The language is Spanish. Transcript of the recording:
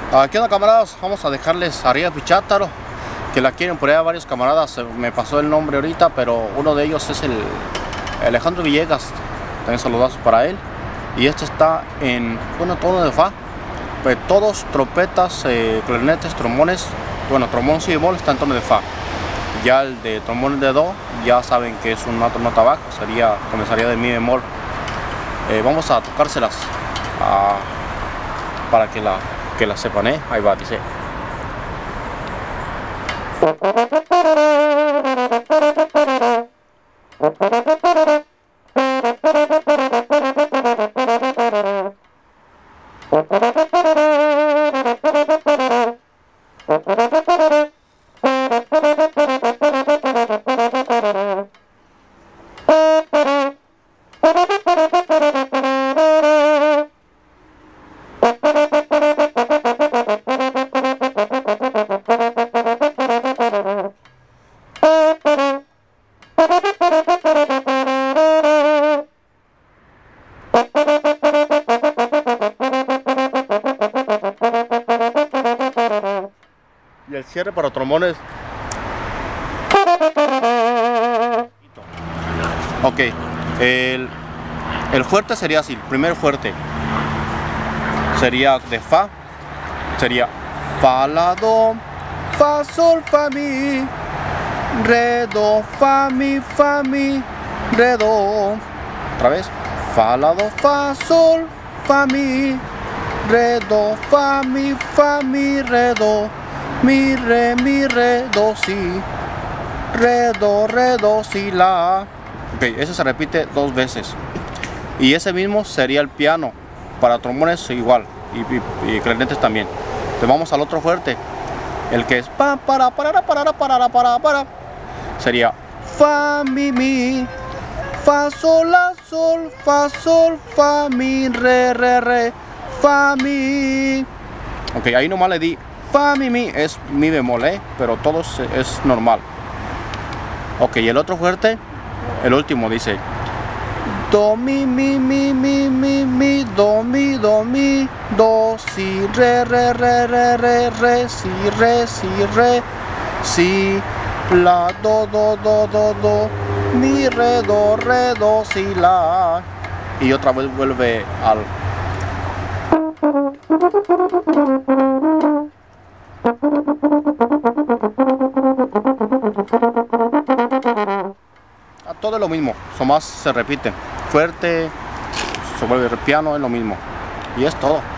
¿Qué onda, camaradas? Vamos a dejarles arriba Pichátaro, que la quieren por allá varios camaradas. Me pasó el nombre ahorita, pero uno de ellos es el Alejandro Villegas. También saludazos para él. Y este está en tono de fa. Pues todos trompetas, clarinetes, trombones. Bueno, trombón si bemol está en tono de fa. Ya el de trombón de do, ya saben que es una nota baja, comenzaría de mi bemol. Vamos a tocárselas para que la sepan, Ahí va, dice. Y el cierre para trombones. Ok, el fuerte sería así. El primer fuerte sería de fa. Sería fa, la, do, fa, sol, fa, mi, re, do, fa, mi, re, do. Otra vez. Fa, la, do, fa, sol, fa, mi, re, do, fa, mi, re, do. Mi, re, do, si, re, do, si, la. Ok, eso se repite 2 veces. Y ese mismo sería el piano. Para trombones igual. Y clarinetes también. Entonces vamos al otro fuerte. El que es pa, para. Sería fa, mi, fa, sol, la, sol, fa, mi, re, fa, mi. Ok, ahí nomás le di fa, mi, es mi bemol, pero todo es normal. Ok, y el otro fuerte, el último dice do, mi, do, si, re, si, la, do, mi, re, do, si, la. Y otra vez vuelve al todo es lo mismo, más se repite. Fuerte, se vuelve piano, es lo mismo. Y es todo.